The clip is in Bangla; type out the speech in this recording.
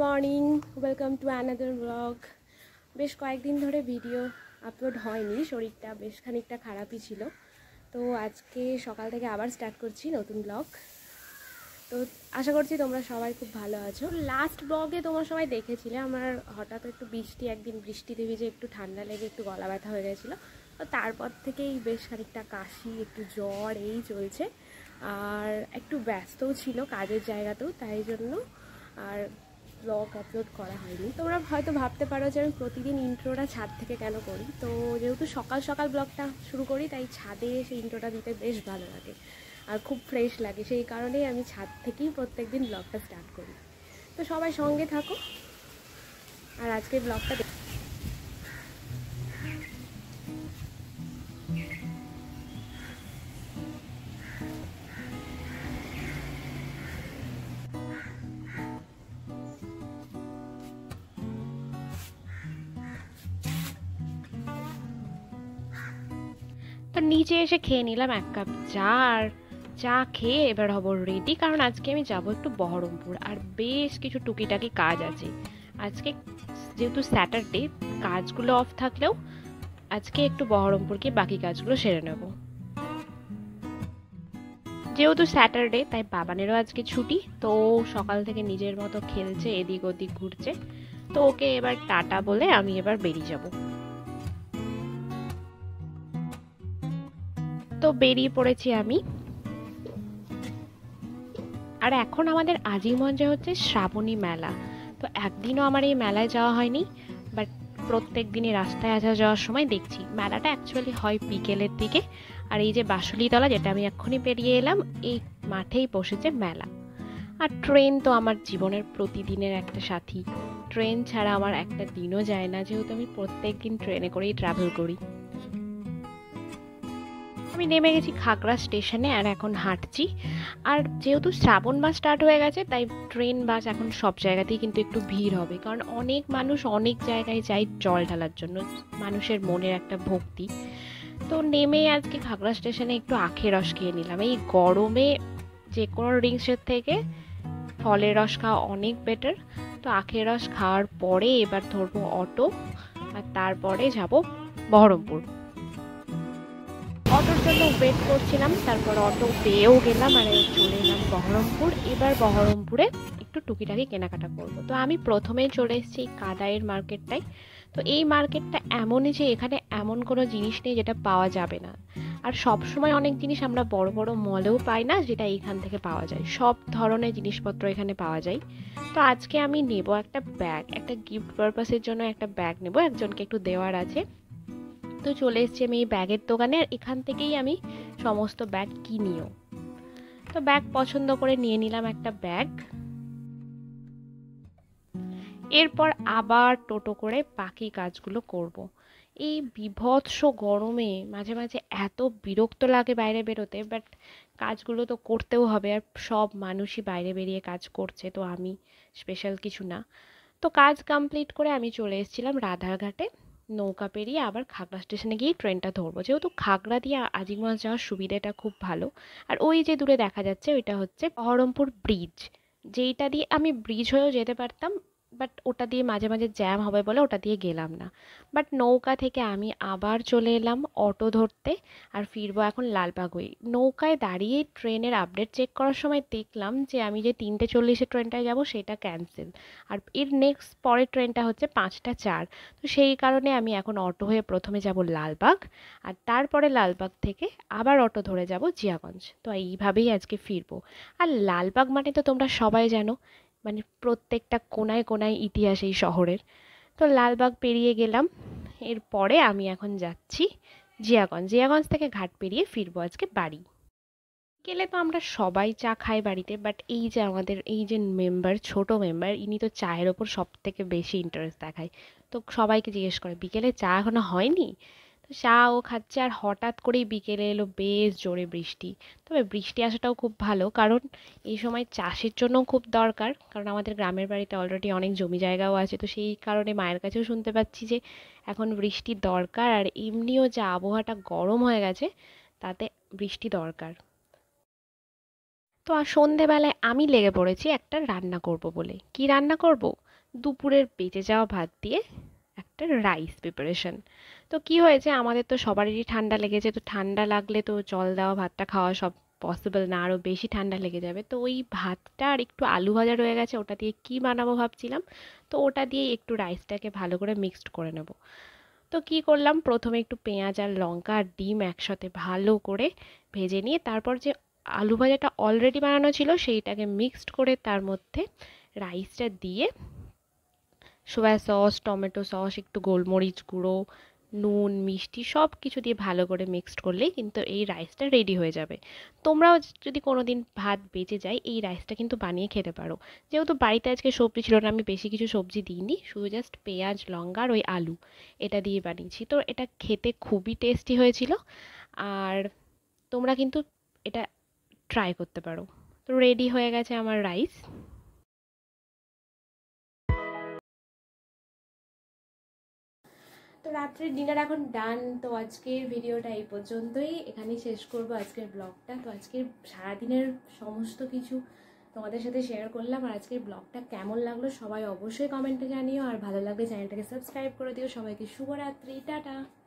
Morning, welcome to another blog. বেশ কয়েকদিন ধরে ভিডিও আপলোড হয়নি, শরীরটা বেশ খানিকটা খারাপই ছিল। তো আজকে সকাল থেকে আবার স্টার্ট করছি নতুন ব্লগ। তো আশা করছি তোমরা সবাই খুব ভালো আছো। লাস্ট ব্লগে তোমরা সবাই দেখেছিলে আমার হঠাৎ একটু একদিন বৃষ্টিতে ভিজে একটু ঠান্ডা লেগে একটু গলা ব্যথা হয়ে গেছিলো। তো তারপর থেকেই বেশ খানিকটা কাশি, একটু জ্বর এই চলছে। আর একটু ব্যস্তও ছিল কাজের জায়গাতেও, তাই জন্য আর ব্লগ আপলোড করা হয়নি। তোমরা হয়তো ভাবতে পারো যে আমি প্রতিদিন ইন্ট্রোটা ছাদ থেকে কেন করি। তো যেহেতু সকাল সকাল ব্লগটা শুরু করি, তাই ছাদে এসে ইন্ট্রোটা দিতে বেশ ভালো লাগে আর খুব ফ্রেশ লাগে। সেই কারণেই আমি ছাদ থেকেই প্রত্যেকদিন ব্লগটা স্টার্ট করি। তো সবাই সঙ্গে থাকো আর আজকে ব্লগটা তো নিচে এসে খেয়ে নিলাম এক কাপ চা। আর চা খেয়ে এবার হব রেডি, কারণ আজকে আমি যাব একটু বহরমপুর আর বেশ কিছু টুকিটাকি কাজ আছে আজকে। যেহেতু স্যাটারডে, কাজগুলো অফ থাকলেও আজকে একটু বহরমপুর গিয়ে বাকি কাজগুলো সেরে নেব। যেহেতু স্যাটারডে তাই বাবানেরও আজকে ছুটি, তো সকাল থেকে নিজের মতো খেলছে, এদিক ওদিক ঘুরছে। তো ওকে এবার টাটা বলে আমি এবার বেরিয়ে যাব। তো বেরিয়ে পড়েছি আমি। আর এখন আমাদের আজিমগঞ্জে হচ্ছে শ্রাবণী মেলা। তো একদিনও আমার এই মেলায় যাওয়া হয়নি, বাট প্রত্যেক দিনই রাস্তায় আসা যাওয়ার সময় দেখছি। মেলাটা অ্যাকচুয়ালি হয় বিকেলের দিকে। আর এই যে বাঁশুলিতলা, যেটা আমি এক্ষুনি পেরিয়ে এলাম, এই মাঠেই বসেছে মেলা। আর ট্রেন তো আমার জীবনের প্রতিদিনের একটা সাথী। ট্রেন ছাড়া আমার একটা দিনও যায় না, যেহেতু আমি প্রত্যেক দিন ট্রেনে করেই ট্রাভেল করি। আমি নেমে গেছি খাগড়া স্টেশনে আর এখন হাঁটছি। আর যেহেতু শ্রাবণ মাস স্টার্ট হয়ে গেছে, তাই ট্রেন বাস এখন সব জায়গাতেই কিন্তু একটু ভিড় হবে, কারণ অনেক মানুষ অনেক জায়গায় যায় জল ঢালার জন্য। মানুষের মনের একটা ভক্তি। তো নেমে আজকে খাগড়া স্টেশনে একটু আখের রস খেয়ে নিলাম। এই গরমে যে কোনো ড্রিঙ্কসের থেকে ফলের রস খাওয়া অনেক বেটার। তো আখের রস খাওয়ার পরে এবার ধরবো অটো, আর তারপরে যাব বহরমপুর। অটোর জন্য ওয়েট করছিলাম, তারপর অটো পেয়েও গেলাম আর চলে এলাম বহরমপুর। এবার বহরমপুরে একটু টুকিটাকি কেনাকাটা করব। তো আমি প্রথমেই চলে এসেছি কাদাইয়ের মার্কেটটাই। তো এই মার্কেটটা এমনই যে এখানে এমন কোনো জিনিস নেই যেটা পাওয়া যাবে না। আর সব সময় অনেক জিনিস আমরা বড় বড় মলেও পাই না, যেটা এইখান থেকে পাওয়া যায়। সব ধরনের জিনিসপত্র এখানে পাওয়া যায়। তো আজকে আমি নেব একটা ব্যাগ, একটা গিফট পারপাসের জন্য একটা ব্যাগ নেব, একজনকে একটু দেওয়ার আছে। তো চলে এসেছি আমি এই ব্যাগের দোকানে, আর এখান থেকেই আমি সমস্ত ব্যাগ কিনিও। তো ব্যাগ পছন্দ করে নিয়ে নিলাম একটা ব্যাগ। এরপর আবার টোটো করে বাকি কাজগুলো করব। এই বীভৎস গরমে মাঝে মাঝে এত বিরক্ত লাগে বাইরে বেরোতে, বাট কাজগুলো তো করতেও হবে। আর সব মানুষই বাইরে বেরিয়ে কাজ করছে, তো আমি স্পেশাল কিছু না। তো কাজ কমপ্লিট করে আমি চলে এসেছিলাম রাধারঘাটে। নৌকা পেরিয়ে আবার খাগড়া স্টেশনে গিয়ে ট্রেনটা ধরবো, যেহেতু খাগড়া দিয়ে আজিমগঞ্জ যাওয়ার সুবিধাটা খুব ভালো। আর ওই যে দূরে দেখা যাচ্ছে ওইটা হচ্ছে বহরমপুর ব্রিজ, যেইটা দিয়ে আমি ব্রিজ হয়েও যেতে পারতাম, বাট ওটা দিয়ে মাঝে মাঝে জ্যাম হবে বলে ওটা দিয়ে গেলাম না। বাট নৌকা থেকে আমি আবার চলে এলাম অটো ধরতে, আর ফিরবো এখন লালবাগ হয়ে। নৌকায় দাঁড়িয়ে ট্রেনের আপডেট চেক করার সময় দেখলাম যে আমি যে 3:40 ট্রেনটায় যাব সেটা ক্যান্সেল। আর এর নেক্সট পরের ট্রেনটা হচ্ছে 5:04। তো সেই কারণে আমি এখন অটো হয়ে প্রথমে যাব লালবাগ, আর তারপরে লালবাগ থেকে আবার অটো ধরে যাব জিয়াগঞ্জ। তো এইভাবেই আজকে ফিরবো। আর লালবাগ মানে তো তোমরা সবাই জানো, মানে প্রত্যেকটা কোনায় কোনায় ইতিহাস এই শহরের। তো লালবাগ পেরিয়ে গেলাম। এরপরে আমি এখন যাচ্ছি জিয়াগঞ্জ। জিয়াগঞ্জ থেকে ঘাট পেরিয়ে ফিরবো আজকে বাড়ি। গেলে তো আমরা সবাই চা খাই বাড়িতে, বাট এই যে আমাদের এই যে মেম্বার, ছোট মেম্বার, ইনি তো চায়ের ওপর সব থেকে বেশি ইন্টারেস্ট দেখায়। তো সবাইকে জিজ্ঞেস করে বিকেলে চা এখনো হয়নি। তো চা ও খাচ্ছে, আর হঠাৎ করেই বিকেলে এলো বেশ জোরে বৃষ্টি। তবে বৃষ্টি আসাটাও খুব ভালো, কারণ এই সময় চাষের জন্য খুব দরকার, কারণ আমাদের গ্রামের বাড়িতে অলরেডি অনেক জমি জায়গাও আছে। তো সেই কারণে মায়ের কাছেও শুনতে পাচ্ছি যে এখন বৃষ্টির দরকার, আর এমনিও যা আবহাওয়াটা গরম হয়ে গেছে তাতে বৃষ্টি দরকার। তো আর সন্ধেবেলায় আমি লেগে পড়েছি একটা রান্না করব বলে। কি রান্না করব? দুপুরের বেঁচে যাওয়া ভাত দিয়ে একটা রাইস প্রিপারেশন। তো কি হয়েছে, আমাদের তো সবারই ঠান্ডা লেগেছে, তো ঠান্ডা লাগলে তো জল দেওয়া ভাতটা খাওয়া সব পসিবল না, আরও বেশি ঠান্ডা লেগে যাবে। তো ওই ভাতটা আর একটু আলু ভাজা রয়ে গেছে, ওটা দিয়ে কি বানাবো ভাবছিলাম। তো ওটা দিয়ে একটু রাইসটাকে ভালো করে মিক্সড করে নেব। তো কি করলাম, প্রথমে একটু পেঁয়াজ আর লঙ্কা আর ডিম একসাথে ভালো করে ভেজে নিয়ে তারপর যে আলু ভাজাটা অলরেডি বানানো ছিল সেইটাকে মিক্সড করে তার মধ্যে রাইসটা দিয়ে সোয়া সস, টমেটো সস, একটু গোলমরিচ গুঁড়ো, নুন, মিষ্টি সব কিছু দিয়ে ভালো করে মিক্সড করলেই কিন্তু এই রাইসটা রেডি হয়ে যাবে। তোমরাও যদি কোনো দিন ভাত বেঁচে যায় এই রাইসটা কিন্তু বানিয়ে খেতে পারো। যেহেতু বাড়িতে আজকে সবজি ছিল না, আমি বেশি কিছু সবজি দিইনি, শুধু জাস্ট পেঁয়াজ, লঙ্কা আর ওই আলু এটা দিয়ে বানিয়েছি। তো এটা খেতে খুবই টেস্টি হয়েছিল। আর তোমরা কিন্তু এটা ট্রাই করতে পারো। তো রেডি হয়ে গেছে আমার রাইস। তো রাত্রের ডিনার এখন ডান। তো আজকের ভিডিওটা এই পর্যন্তই, এখানেই শেষ করব আজকের ব্লগটা। তো আজকের সারাদিনের সমস্ত কিছু তোমাদের সাথে শেয়ার করলাম। আর আজকের ব্লগটা কেমন লাগলো সবাই অবশ্যই কমেন্টে জানিও, আর ভালো লাগলে চ্যানেলটাকে সাবস্ক্রাইব করে দিও। সবাইকে শুভরাত্রি, টাটা।